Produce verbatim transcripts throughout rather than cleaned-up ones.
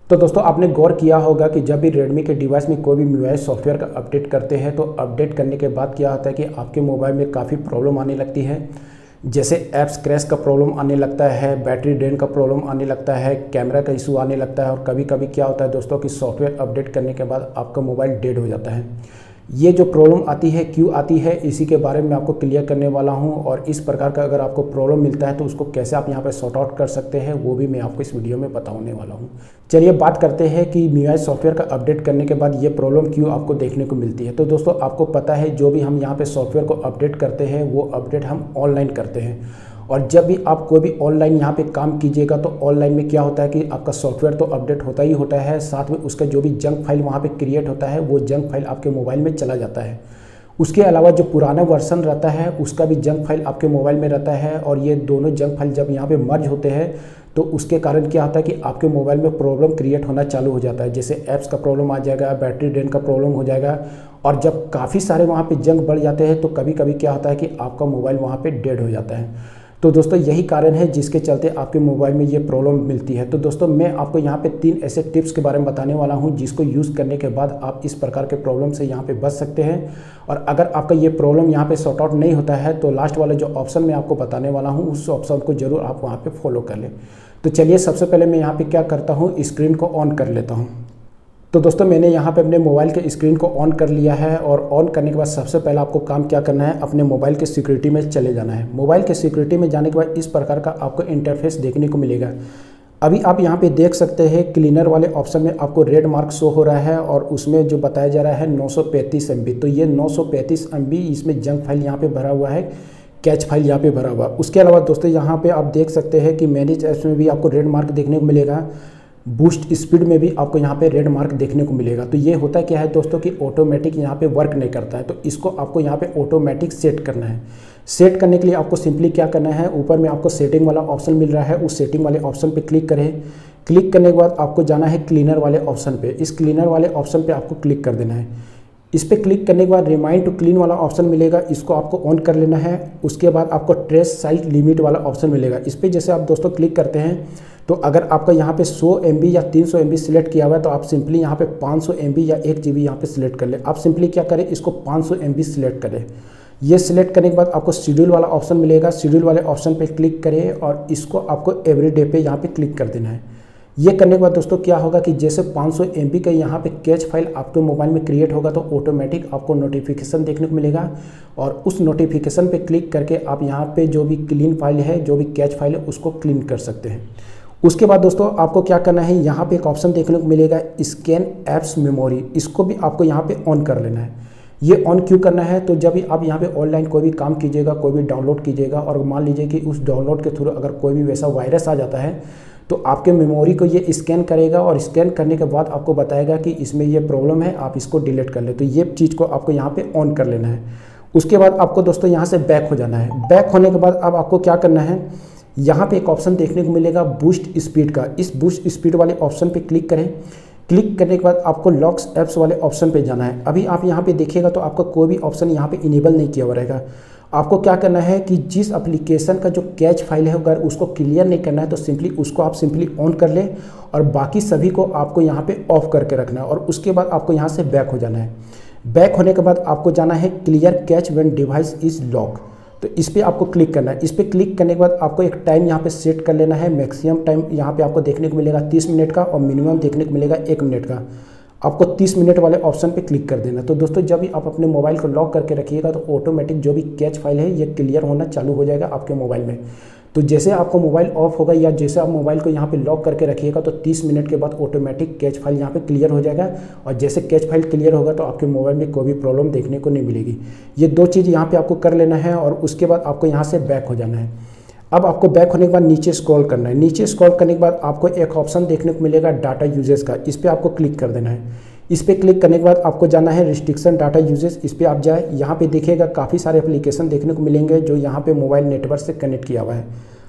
तो दोस्तों आपने गौर किया होगा कि जब भी रेडमी के डिवाइस में कोई भी एम यू आई सॉफ्टवेयर का अपडेट करते हैं तो अपडेट करने के बाद क्या होता है कि आपके मोबाइल में काफ़ी प्रॉब्लम आने लगती है। जैसे ऐप्स क्रैश का प्रॉब्लम आने लगता है, बैटरी ड्रेन का प्रॉब्लम आने लगता है, कैमरा का इशू आने लगता है और कभी कभी क्या होता है दोस्तों कि सॉफ्टवेयर अपडेट करने के बाद आपका मोबाइल डेड हो जाता है। ये जो प्रॉब्लम आती है क्यों आती है इसी के बारे में आपको क्लियर करने वाला हूं और इस प्रकार का अगर आपको प्रॉब्लम मिलता है तो उसको कैसे आप यहां पे सॉर्ट आउट कर सकते हैं वो भी मैं आपको इस वीडियो में बताने वाला हूं। चलिए बात करते हैं कि एम यू आई सॉफ्टवेयर का अपडेट करने के बाद ये प्रॉब्लम क्यों आपको देखने को मिलती है। तो दोस्तों आपको पता है जो भी हम यहाँ पे सॉफ्टवेयर को अपडेट करते हैं वो अपडेट हम ऑनलाइन करते हैं और जब भी आप कोई भी ऑनलाइन यहाँ पे काम कीजिएगा तो ऑनलाइन में क्या होता है कि आपका सॉफ्टवेयर तो अपडेट होता ही होता है, साथ में उसका जो भी जंक फाइल वहाँ पे क्रिएट होता है वो जंक फाइल आपके मोबाइल में चला जाता है। उसके अलावा जो पुराना वर्जन रहता है उसका भी जंक फाइल आपके मोबाइल में रहता है और ये दोनों जंक फाइल जब यहाँ पे मर्ज होते हैं तो उसके कारण क्या होता है कि आपके मोबाइल में प्रॉब्लम क्रिएट होना चालू हो जाता है। जैसे ऐप्स का प्रॉब्लम आ जाएगा, बैटरी ड्रेन का प्रॉब्लम हो जाएगा और जब काफ़ी सारे वहाँ पे जंक बढ़ जाते हैं तो कभी कभी क्या होता है कि आपका मोबाइल वहाँ पे डेड हो जाता है। तो दोस्तों यही कारण है जिसके चलते आपके मोबाइल में ये प्रॉब्लम मिलती है। तो दोस्तों मैं आपको यहाँ पे तीन ऐसे टिप्स के बारे में बताने वाला हूँ जिसको यूज़ करने के बाद आप इस प्रकार के प्रॉब्लम से यहाँ पे बच सकते हैं। और अगर आपका ये प्रॉब्लम यहाँ पे सॉर्ट आउट नहीं होता है तो लास्ट वाला जो ऑप्शन मैं आपको बताने वाला हूँ उस ऑप्शन को जरूर आप वहाँ पर फॉलो कर लें। तो चलिए सबसे पहले मैं यहाँ पर क्या करता हूँ, स्क्रीन को ऑन कर लेता हूँ। तो दोस्तों मैंने यहाँ पे अपने मोबाइल के स्क्रीन को ऑन कर लिया है और ऑन करने के बाद सबसे पहले आपको काम क्या करना है, अपने मोबाइल के सिक्योरिटी में चले जाना है। मोबाइल के सिक्योरिटी में जाने के बाद इस प्रकार का आपको इंटरफेस देखने को मिलेगा। अभी आप यहाँ पे देख सकते हैं क्लीनर वाले ऑप्शन में आपको रेड मार्क शो हो रहा है और उसमें जो बताया जा रहा है नौ सौ पैंतीस एम बी। तो ये नौ सौ पैंतीस एम बी इसमें जंक फाइल यहाँ पर भरा हुआ है, कैच फाइल यहाँ पे भरा हुआ। उसके अलावा दोस्तों यहाँ पे आप देख सकते हैं कि मैनेज ऐप्स में भी आपको रेड मार्क देखने को मिलेगा, बूस्ट स्पीड में भी आपको यहाँ पे रेड मार्क देखने को मिलेगा। तो ये होता क्या है दोस्तों कि ऑटोमेटिक यहाँ पे वर्क नहीं करता है, तो इसको आपको यहाँ पे ऑटोमेटिक सेट करना है। सेट करने के लिए आपको सिंपली क्या करना है, ऊपर में आपको सेटिंग वाला ऑप्शन मिल रहा है, उस सेटिंग वाले ऑप्शन पे क्लिक करें। क्लिक करने के बाद आपको जाना है क्लीनर वाले ऑप्शन पे। इस क्लीनर वाले ऑप्शन पे आपको क्लिक कर देना है। इस पर क्लिक करने के बाद रिमाइंड टू क्लीन वाला ऑप्शन मिलेगा, इसको आपको ऑन कर लेना है। उसके बाद आपको ट्रेस साइज लिमिट वाला ऑप्शन मिलेगा, इस पर जैसे आप दोस्तों क्लिक करते हैं तो अगर आपका यहाँ पे सौ एम बी या तीन सौ एम बी सिलेक्ट किया हुआ है तो आप सिंपली यहाँ पे पाँच सौ एम बी या एक जी बी यहाँ पे सिलेक्ट कर ले। आप सिंपली क्या करें, इसको पाँच सौ एम बी सिलेक्ट करें। ये सिलेक्ट करने के बाद आपको शेड्यूल वाला ऑप्शन मिलेगा, शेड्यूल वाले ऑप्शन पे क्लिक करें और इसको आपको एवरी डे पे यहाँ पे क्लिक कर देना है। ये करने के बाद दोस्तों क्या होगा कि जैसे पाँच सौ एम बी का यहाँ पे कैच फाइल आपके मोबाइल में क्रिएट होगा तो ऑटोमेटिक आपको नोटिफिकेशन देखने को मिलेगा और उस नोटिफिकेशन पे क्लिक करके आप यहाँ पे जो भी क्लीन फाइल है, जो भी कैच फाइल है उसको क्लीन कर सकते हैं। उसके बाद दोस्तों आपको क्या करना है, यहाँ पे एक ऑप्शन देखने को मिलेगा स्कैन एप्स मेमोरी, इसको भी आपको यहाँ पे ऑन कर लेना है। ये ऑन क्यों करना है, तो जब भी आप यहाँ पे ऑनलाइन कोई भी काम कीजिएगा, कोई भी डाउनलोड कीजिएगा और मान लीजिए कि उस डाउनलोड के थ्रू अगर कोई भी वैसा वायरस आ जाता है तो आपके मेमोरी को ये स्कैन करेगा और स्कैन करने के बाद आपको बताएगा कि इसमें ये प्रॉब्लम है, आप इसको डिलीट कर ले। तो ये चीज़ को आपको यहाँ पे ऑन कर लेना है। उसके बाद आपको दोस्तों यहाँ से बैक हो जाना है। बैक होने के बाद अब आपको क्या करना है, यहाँ पे एक ऑप्शन देखने को मिलेगा बूस्ट स्पीड का, इस बूस्ट स्पीड वाले ऑप्शन पे क्लिक करें। क्लिक करने के बाद आपको लॉक्स ऐप्स वाले ऑप्शन पे जाना है। अभी आप यहाँ पे देखिएगा तो आपका कोई भी ऑप्शन यहाँ पे इनेबल नहीं किया हुआ रहेगा। आपको क्या करना है कि जिस एप्लीकेशन का जो कैच फाइल है अगर उसको क्लियर नहीं करना है तो सिंपली उसको आप सिंपली ऑन कर ले और बाकी सभी को आपको यहाँ पे ऑफ करके रखना है और उसके बाद आपको यहाँ से बैक हो जाना है। बैक होने के बाद आपको जाना है clear cache when device is lock, तो इस पर आपको क्लिक करना है। इस पर क्लिक करने के बाद आपको एक टाइम यहाँ पे सेट कर लेना है। मैक्सिमम टाइम यहाँ पे आपको देखने को मिलेगा तीस मिनट का और मिनिमम देखने को मिलेगा एक मिनट का। आपको तीस मिनट वाले ऑप्शन पे क्लिक कर देना। तो दोस्तों जब भी आप अपने मोबाइल को लॉक करके रखिएगा तो ऑटोमेटिक जो भी कैच फाइल है ये क्लियर होना चालू हो जाएगा आपके मोबाइल में। तो जैसे आपको मोबाइल ऑफ होगा या जैसे आप मोबाइल को यहाँ पे लॉक करके रखिएगा तो तीस मिनट के बाद ऑटोमेटिक कैच फाइल यहाँ पे क्लियर हो जाएगा और जैसे कैच फाइल क्लियर होगा तो आपके मोबाइल में कोई भी प्रॉब्लम देखने को नहीं मिलेगी। ये दो चीज़ यहाँ पे आपको कर लेना है और उसके बाद आपको यहाँ से बैक हो जाना है। अब आपको बैक होने के बाद नीचे स्क्रॉल करना है। नीचे स्क्रॉल करने के बाद आपको एक ऑप्शन देखने को मिलेगा डाटा यूजेज का, इस पर आपको क्लिक कर देना है। इस पर क्लिक करने के बाद आपको जाना है रिस्ट्रिक्शन डाटा यूजेज, इस पर आप जाए। यहाँ पे देखिएगा काफ़ी सारे एप्लीकेशन देखने को मिलेंगे जो यहाँ पे मोबाइल नेटवर्क से कनेक्ट किया हुआ है।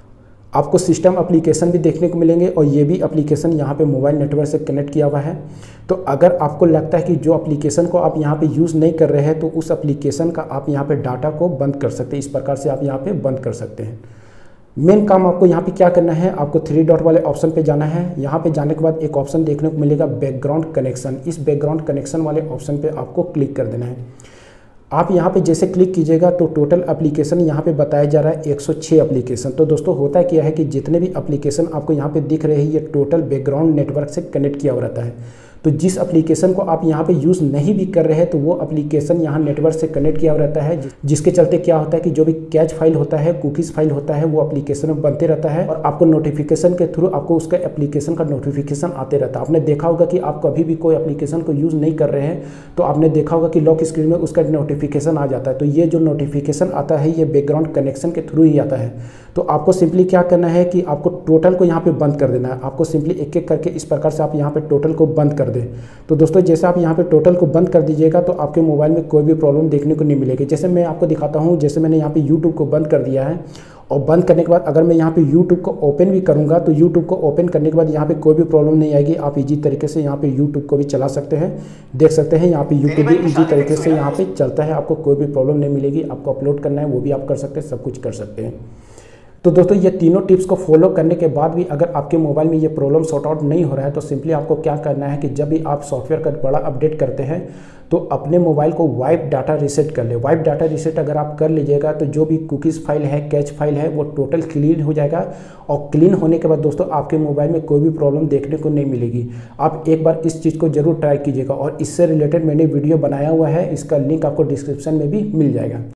आपको सिस्टम एप्लीकेशन भी देखने को मिलेंगे और ये भी एप्लीकेशन यहाँ पे मोबाइल नेटवर्क से कनेक्ट किया हुआ है। तो अगर आपको लगता है कि जो एप्लीकेशन को आप यहाँ पे यूज़ नहीं कर रहे हैं तो उस एप्लीकेशन का आप यहाँ पे डाटा को बंद कर सकते हैं। इस प्रकार से आप यहाँ पे बंद कर सकते हैं। मेन काम आपको यहाँ पे क्या करना है, आपको थ्री डॉट वाले ऑप्शन पे जाना है। यहाँ पे जाने के बाद एक ऑप्शन देखने को मिलेगा बैकग्राउंड कनेक्शन। इस बैकग्राउंड कनेक्शन वाले ऑप्शन पे आपको क्लिक कर देना है। आप यहाँ पे जैसे क्लिक कीजिएगा तो टोटल एप्लीकेशन यहाँ पे बताया जा रहा है एक सौ छह एप्लीकेशन। तो दोस्तों होता क्या है कि जितने भी एप्लीकेशन आपको यहाँ पे दिख रहे हैं ये टोटल बैकग्राउंड नेटवर्क से कनेक्ट किया हुआ रहता है। तो जिस एप्लीकेशन को आप यहाँ पे यूज़ नहीं भी कर रहे हैं तो वो एप्लीकेशन यहाँ नेटवर्क से कनेक्ट किया हुआ रहता है, जिसके चलते क्या होता है कि जो भी कैच फाइल होता है, कुकीज़ फाइल होता है, वो एप्लीकेशन में बनते रहता है और आपको नोटिफिकेशन के थ्रू आपको उसका एप्लीकेशन का नोटिफिकेशन आते रहता है। आपने देखा होगा कि आप कभी भी कोई एप्लीकेशन को यूज़ नहीं कर रहे हैं तो आपने देखा होगा कि लॉक स्क्रीन में उसका नोटिफिकेशन आ जाता है। तो ये जो नोटिफिकेशन आता है ये बैकग्राउंड कनेक्शन के थ्रू ही आता है। तो आपको सिंपली क्या करना है कि आपको टोटल को यहाँ पे बंद कर देना है। आपको सिंपली एक एक करके इस प्रकार से आप यहाँ पे टोटल को बंद कर दें। तो दोस्तों जैसे आप यहाँ पे टोटल को बंद कर दीजिएगा तो आपके मोबाइल में कोई भी प्रॉब्लम देखने को नहीं मिलेगी। जैसे मैं आपको दिखाता हूँ, जैसे मैंने यहाँ पे यूट्यूब को बंद कर दिया है और बंद करने के बाद अगर मैं यहाँ पे यूट्यूब को ओपन भी करूँगा तो यूट्यूब को ओपन करने के बाद यहाँ पे कोई भी प्रॉब्लम नहीं आएगी। आप इजी तरीके से यहाँ पे यूट्यूब को भी चला सकते हैं। देख सकते हैं यहाँ पे यूट्यूब भी इजी तरीके से यहाँ पे चलता है, आपको कोई भी प्रॉब्लम नहीं मिलेगी। आपको अपलोड करना है वो भी आप कर सकते हैं, सब कुछ कर सकते हैं। तो दोस्तों ये तीनों टिप्स को फॉलो करने के बाद भी अगर आपके मोबाइल में ये प्रॉब्लम सॉर्ट आउट नहीं हो रहा है तो सिंपली आपको क्या करना है कि जब भी आप सॉफ्टवेयर का बड़ा अपडेट करते हैं तो अपने मोबाइल को वाइप डाटा रीसेट कर ले। वाइप डाटा रीसेट अगर आप कर लीजिएगा तो जो भी कुकीज़ फाइल है, कैच फाइल है, वो टोटल क्लीन हो जाएगा और क्लीन होने के बाद दोस्तों आपके मोबाइल में कोई भी प्रॉब्लम देखने को नहीं मिलेगी। आप एक बार इस चीज़ को जरूर ट्राई कीजिएगा और इससे रिलेटेड मैंने वीडियो बनाया हुआ है, इसका लिंक आपको डिस्क्रिप्शन में भी मिल जाएगा।